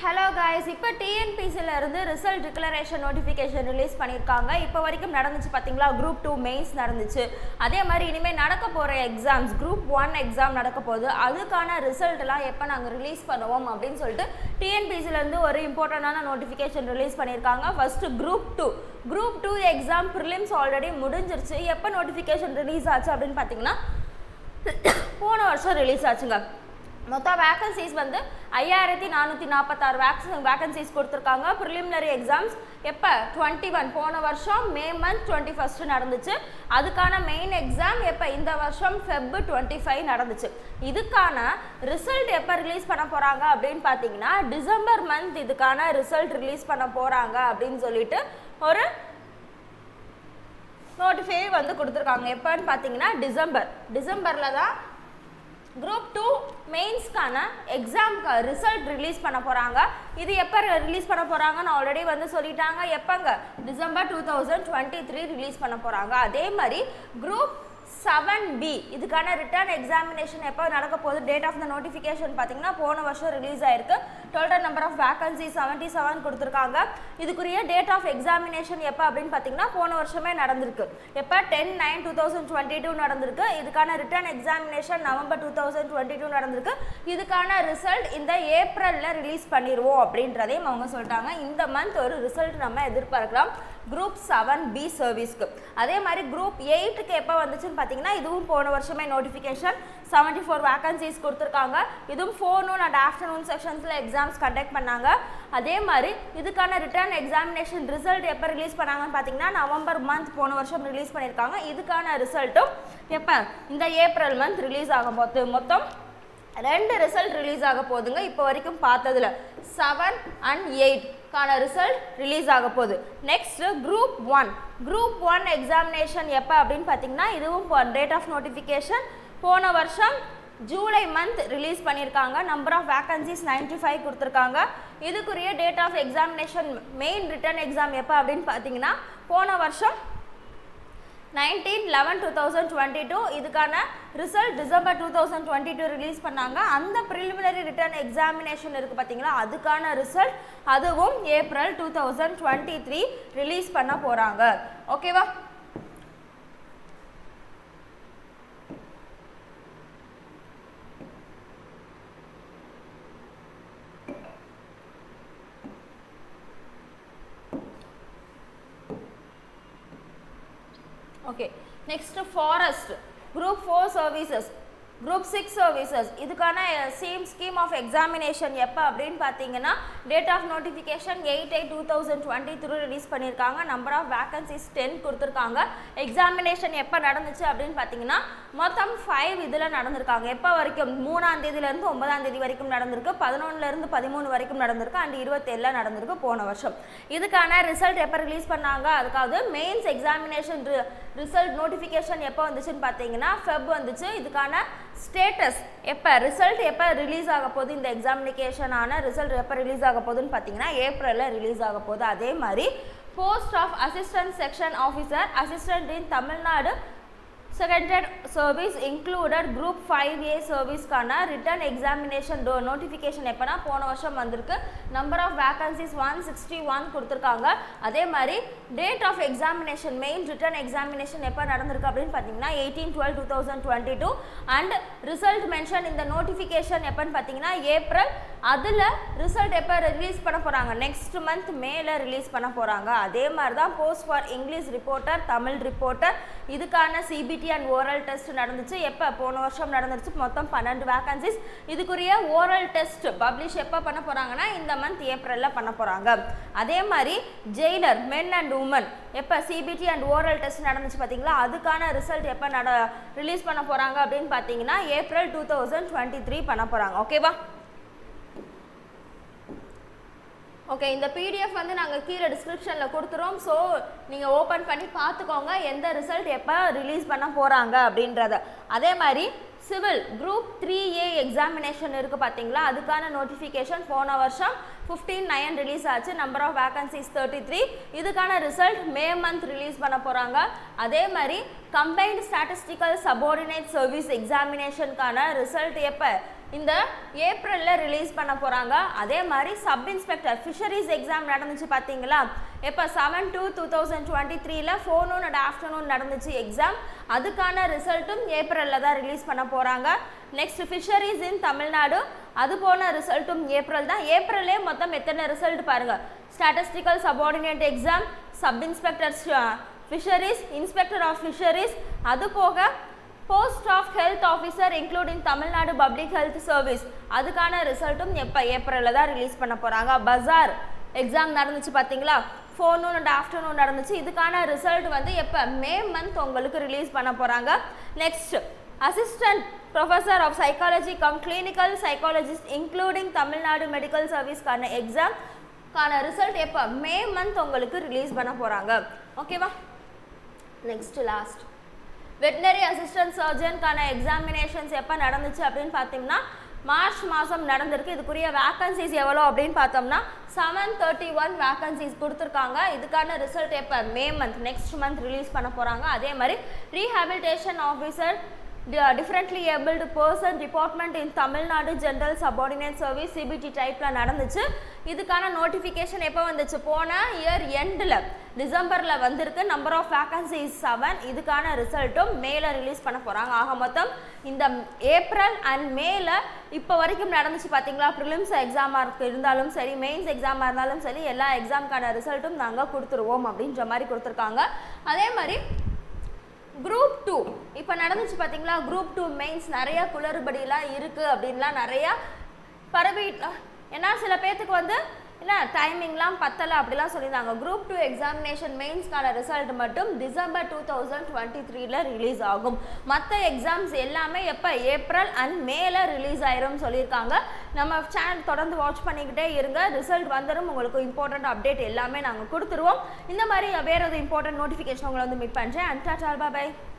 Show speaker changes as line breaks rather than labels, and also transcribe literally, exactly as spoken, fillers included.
Hello guys, இப்போ T N P C ல இருந்து ரிசல்ட் டிக்ளரேஷன் நோட்டிஃபிகேஷன் ரிலீஸ் பண்ணிருக்காங்க. இப்போ வரைக்கும் நடந்துச்சு பாத்தீங்களா, group two மெயின்ஸ் நடந்துச்சு. அதே மாதிரி இனிமே நடக்க போற எக்ஸாம்ஸ் group one எக்ஸாம் நடக்க போகுது. அதுக்கான ரிசல்ட் எல்லாம் எப்ப நாங்க ரிலீஸ் பண்ணுவோம் அப்படினு சொல்லிட்டு T N P C ல இருந்து ஒரு இம்பார்ட்டன்ட்டான நோட்டிஃபிகேஷன் ரிலீஸ் பண்ணிருக்காங்க. First group two group two exam prelims already முடிஞ்சிருச்சு. எப்ப நோட்டிஃபிகேஷன் ரிலீஸ் ஆச்சு அப்படினு பாத்தீங்கன்னா போன வருஷம் ரிலீஸ் ஆச்சுங்க. மொத்த வேகன்சிஸ் வந்து ஐயாயிரத்தி நானூற்றி நாற்பத்தாறு வேக்ஸ் வேகன்சிஸ் கொடுத்துருக்காங்க. ப்ரிலிமினரி எக்ஸாம்ஸ் எப்போ டுவெண்ட்டி ஒன் போன வருஷம் மே மந்த் டுவெண்ட்டி ஃபஸ்ட்டு நடந்துச்சு. அதுக்கான மெயின் எக்ஸாம் எப்போ இந்த வருஷம் ஃபெப் டுவெண்ட்டி ஃபைவ் நடந்துச்சு. இதுக்கான ரிசல்ட் எப்போ ரிலீஸ் பண்ண போகிறாங்க அப்படின்னு பார்த்தீங்கன்னா டிசம்பர் மந்த் இதுக்கான ரிசல்ட் ரிலீஸ் பண்ண போகிறாங்க அப்படின்னு சொல்லிட்டு ஒரு நோட்டிஃபை வந்து கொடுத்துருக்காங்க. எப்போன்னு பார்த்தீங்கன்னா டிசம்பர் டிசம்பரில் தான் group two மெயின்ஸ்க்கான எக்ஸாம்க்கு ரிசல்ட் ரிலீஸ் பண்ண போகிறாங்க. இது எப்போ ரிலீஸ் பண்ண போகிறாங்கன்னு ஆல்ரெடி வந்து சொல்லிட்டாங்க. எப்போங்க December two thousand twenty three release பண்ண போகிறாங்க. அதே மாதிரி குரூப் செவன் பி இதுக்கான ரிட்டர்ன் எக்ஸாமினேஷன் எப்போ நடக்க போகுது, டேட் ஆஃப் த நோட்டிஃபிகேஷன் பார்த்தீங்கன்னா போன வருஷம் ரிலீஸ் ஆயிருக்கு. Total number of vacancy seventy seven கொடுத்துருக்காங்க. இதுக்குரிய டேட் ஆஃப் எக்ஸாமினேஷன் எப்போ அப்படின்னு பார்த்தீங்கன்னா போன வருஷமே நடந்திருக்கு. எப்போ ten nine two thousand twenty two நடந்திருக்கு. இதுக்கான written examination November two thousand twenty two நடந்திருக்கு. இதுக்கான ரிசல்ட் இந்த ஏப்ரலில் ரிலீஸ் பண்ணிடுவோம் அப்படின்றதையும் அவங்க சொல்லிட்டாங்க. இந்த மந்த் ஒரு ரிசல்ட் நம்ம எதிர்பார்க்கலாம் குரூப் செவன் பி சர்வீஸ்க்கு. அதே மாதிரி குரூப் எயிட்டுக்கு எப்போ வந்துச்சுன்னு பார்த்தீங்கன்னா இதுவும் போன வருஷமே நோட்டிஃபிகேஷன் செவன்ட்டி ஃபோர் வேகன்சிஸ் கொடுத்துருக்காங்க. இதுவும் ஃபோர்நூன் அண்ட் ஆஃப்டர்நூன் செக்ஷன்ஸில் எக்ஸாம்ஸ் கண்டக்ட் பண்ணாங்க. அதே மாதிரி இதுக்கான ரிட்டர்ன் எக்ஸாமினேஷன் ரிசல்ட் எப்போ ரிலீஸ் பண்ணாங்கன்னு பார்த்தீங்கன்னா நவம்பர் மந்த் போன வருஷம் ரிலீஸ் பண்ணியிருக்காங்க. இதுக்கான ரிசல்ட்டும் எப்போ இந்த ஏப்ரல் மந்த் ரிலீஸ் ஆகும் போது மொத்தம் ரெண்டு ரிசல்ட் ரிலீஸ் ஆக போகுதுங்க. இப்போ வரைக்கும் பார்த்ததுல செவன் அண்ட் எயிட் கான ரிசல்ட் ரிலீஸ் ஆக போகுது. Next group one group one examination எப்போ அப்படின்னு பார்த்தீங்கன்னா இதுவும் டேட் ஆஃப் நோட்டிஃபிகேஷன் போன வருஷம் ஜூலை மந்த் ரிலீஸ் பண்ணியிருக்காங்க. Number of vacancies ninety five கொடுத்துருக்காங்க. இதுக்குரிய date of examination main written exam எப்போ அப்படின்னு பார்த்தீங்கன்னா போன வருஷம் nineteen eleven two thousand twenty two இதுக்கான result December two thousand twenty two release பண்ணாங்க. அந்த ப்ரிலிமினரி ரிட்டர்ன் எக்ஸாமினேஷன் இருக்குது பார்த்தீங்களா, அதுக்கான ரிசல்ட் அதுவும் April two thousand twenty three release பண்ண போகிறாங்க. ஓகேவா? Okay, next forest group four services group six services இதுக்கான சேம் ஸ்கீம் ஆஃப் எக்ஸாமினேஷன் எப்போ அப்படின்னு பார்த்தீங்கன்னா date of notification eight eight two thousand twenty through release பண்ணியிருக்காங்க. நம்பர் ஆஃப் வேகன்சிஸ் டென் கொடுத்துருக்காங்க. Examination எப்போ நடந்துச்சு அப்படின்னு பார்த்தீங்கன்னா மொத்தம் ஃபைவ் இதில் நடந்திருக்காங்க. எப்போ வரைக்கும் மூணாம் தேதியிலேருந்து ஒன்பதாம் தேதி வரைக்கும் நடந்திருக்கு, பதினொன்றுலேருந்து பதிமூணு வரைக்கும் நடந்திருக்கு, அண்ட் இருபத்தேழில் நடந்திருக்கு போன வருஷம். இதுக்கான ரிசல்ட் எப்போ ரிலீஸ் பண்ணாங்க, அதுக்காவது மெயின்ஸ் எக்ஸாமினேஷன் ரிசல்ட் நோட்டிஃபிகேஷன் எப்போ வந்துச்சுன்னு பார்த்தீங்கன்னா ஃபெப் வந்துச்சு. இதுக்கான ஸ்டேட்டஸ் எப்போ ரிசல்ட் எப்போ ரிலீஸ் ஆக போகுது, இந்த எக்ஸாமினேஷனான ரிசல்ட் எப்போ ரிலீஸ் ஆக போகுதுன்னு பார்த்தீங்கன்னா ஏப்ரலில் ரிலீஸ் ஆக போகுது. அதே மாதிரி post of assistant section officer assistant in Tamil Nadu seconded service included group five A சர்வீஸ்க்கான ரிட்டர்ன் எக்ஸாமினேஷன் நோட்டிஃபிகேஷன் எப்போனா போன வருஷம் வந்திருக்கு. Number of vacancies one sixty one கொடுத்துருக்காங்க. அதே மாதிரி date of examination main written examination எப்போ நடந்திருக்கு அப்படின்னு பார்த்தீங்கன்னா eighteen twelve two thousand twenty two and result mention இந்த நோட்டிஃபிகேஷன் எப்போன்னு பார்த்தீங்கன்னா ஏப்ரல். அதில் ரிசல்ட் எப்போ ரிலீஸ் பண்ண போகிறாங்க நெக்ஸ்ட் மந்த் மேல ரிலீஸ் பண்ண போகிறாங்க. அதே மாதிரி தான் post for English reporter Tamil reporter இதுக்கான சிபிடி அண்ட் ஓரல் டெஸ்ட் நடந்துச்சு. எப்போ போன வருஷம் நடந்துருச்சு. மொத்தம் பன்னெண்டு வேகன்சிஸ். இதுக்குரிய ஓரல் டெஸ்ட் பப்ளிஷ் எப்போ பண்ண போகிறாங்கன்னா இந்த மந்த் ஏப்ரலில் பண்ண போகிறாங்க. அதே மாதிரி ஜெயிலர் மென் அண்ட் உமன் எப்போ சிபிடி அண்ட் ஓரல் டெஸ்ட் நடந்துச்சு பார்த்தீங்களா, அதுக்கான ரிசல்ட் எப்போ நட ரிலீஸ் பண்ண போகிறாங்க அப்படின்னு பார்த்தீங்கன்னா April two thousand twenty three பண்ண போகிறாங்க. ஓகேவா? ஓகே, இந்த பிடிஎஃப் வந்து நாங்கள் கீழே டிஸ்கிரிப்ஷனில் கொடுத்துறோம். ஸோ நீங்கள் ஓப்பன் பண்ணி பார்த்துக்கோங்க எந்த ரிசல்ட் எப்போ ரிலீஸ் பண்ண போகிறாங்க அப்படின்றத. அதே மாதிரி civil group three A examination இருக்குது பார்த்தீங்களா, அதுக்கான நோட்டிஃபிகேஷன் போன வருஷம் ஃபிஃப்டீன் நைன் ரிலீஸ் ஆச்சு. Number of vacancies thirty three இதுக்கான ரிசல்ட் மே மந்த் ரிலீஸ் பண்ண போகிறாங்க. அதே மாதிரி கம்பைன்டு ஸ்டாட்டிஸ்டிக்கல் சபார்டினேட் சர்வீஸ் எக்ஸாமினேஷனுக்கான ரிசல்ட் எப்போ இந்த ஏப்ரலில் ரிலீஸ் பண்ண போகிறாங்க. அதே மாதிரி சப் இன்ஸ்பெக்டர் ஃபிஷரிஸ் எக்ஸாம் நடந்துச்சு பார்த்தீங்களா, இப்போ seven two two thousand twenty த்ரீல ஃபோர்நூன் அண்ட் ஆஃப்டர்நூன் நடந்துச்சு எக்ஸாம். அதுக்கான ரிசல்ட்டும் ஏப்ரலில் தான் ரிலீஸ் பண்ண போகிறாங்க. நெக்ஸ்ட் ஃபிஷரிஸ் இன் தமிழ்நாடு, அது போன ரிசல்ட்டும் ஏப்ரல் தான். ஏப்ரல்லே மொத்தம் எத்தனை ரிசல்ட் பாருங்கள், statistical subordinate exam, sub inspector fisheries, inspector of fisheries, அது போக post of health officer including Tamil Nadu public health service, அதுக்கான ரிசல்ட்டும் எப்போ ஏப்ரலில் தான் ரிலீஸ் பண்ண போகிறாங்க. பஜார் எக்ஸாம் நடந்துச்சு பார்த்தீங்களா, ஃபோர்நூன் அண்ட் ஆஃப்டர்நூன் நடந்துச்சு. இதுக்கான ரிசல்ட் வந்து எப்போ மே மந்த் உங்களுக்கு ரிலீஸ் பண்ண போகிறாங்க. Next assistant professor of psychology cum clinical psychologist including Tamil Nadu medical சர்வீஸ்க்கான எக்ஸாம் கான ரிசல்ட் எப்போ மே மந்த் உங்களுக்கு ரிலீஸ் பண்ண போகிறாங்க. ஓகேவா. நெக்ஸ்ட் லாஸ்ட் வெட்டினரி அசிஸ்டன்ட் சர்ஜன்கான எக்ஸாமினேஷன்ஸ் எப்போ நடந்துச்சு அப்படின்னு பார்த்தீங்கன்னா மார்ச் மாதம் நடந்திருக்கு. இதுக்குரிய வேக்கன்சிஸ் எவ்வளோ அப்படின்னு பார்த்தோம்னா செவன் தேர்ட்டி ஒன் வேக்கன்சிஸ் கொடுத்துருக்காங்க. இதுக்கான ரிசல்ட் எப்போ May month next month release பண்ண போகிறாங்க. அதே மாதிரி rehabilitation officer differently abled person department in Tamil Nadu general subordinate service CBT டைப்பில் நடந்துச்சு. இதுக்கான நோட்டிஃபிகேஷன் எப்போ வந்துச்சு, போன இயர் எண்டில் டிசம்பரில் வந்திருக்கு. Number of vacancies seven. இதுக்கான ரிசல்ட்டும் மேலே ரிலீஸ் பண்ண போகிறாங்க. ஆக மொத்தம் இந்த ஏப்ரல் அண்ட் மேல இப்போ வரைக்கும் நடந்துச்சு பார்த்தீங்களா, ப்ரிலிம்ஸ் எக்ஸாமாக இருந்தாலும் சரி, மெயின்ஸ் எக்ஸாமாக இருந்தாலும் சரி, எல்லா எக்ஸாமுக்கான ரிசல்ட்டும் நாங்கள் கொடுத்துருவோம் அப்படின்ற மாதிரி கொடுத்துருக்காங்க. அதே மாதிரி குரூப் டூ இப்போ நடந்துச்சு பார்த்தீங்களா, குரூப் டூ மெயின்ஸ் நிறையா குளறுபடியெலாம் இருக்குது அப்படின்லாம் நிறையா பரவி, ஏன்னா சில பேர்த்துக்கு வந்து என்ன டைமிங்லாம் பத்தலை அப்படிலாம் சொல்லியிருந்தாங்க. குரூப் டூ எக்ஸாமினேஷன் மெயின்ஸ்க்கான ரிசல்ட் மட்டும் டிசம்பர் டூ தௌசண்ட் டுவெண்ட்டி த்ரீல ரிலீஸ் ஆகும். மற்ற எக்ஸாம்ஸ் எல்லாமே எப்போ ஏப்ரல் அண்ட் மேல ரிலீஸ் ஆயிரும் சொல்லியிருக்காங்க. நம்ம சேனல் தொடர்ந்து வாட்ச் பண்ணிக்கிட்டே இருங்க. ரிசல்ட் வந்துடும், உங்களுக்கு இம்பார்ட்டன்ட் அப்டேட் எல்லாமே நாங்கள் கொடுத்துருவோம். இந்த மாதிரி வேறு எதுவும் இம்பார்ட்டன்ட் நோட்டிஃபிகேஷன் உங்களை வந்து மீட் பண்ணுறேன். And tata, bye by.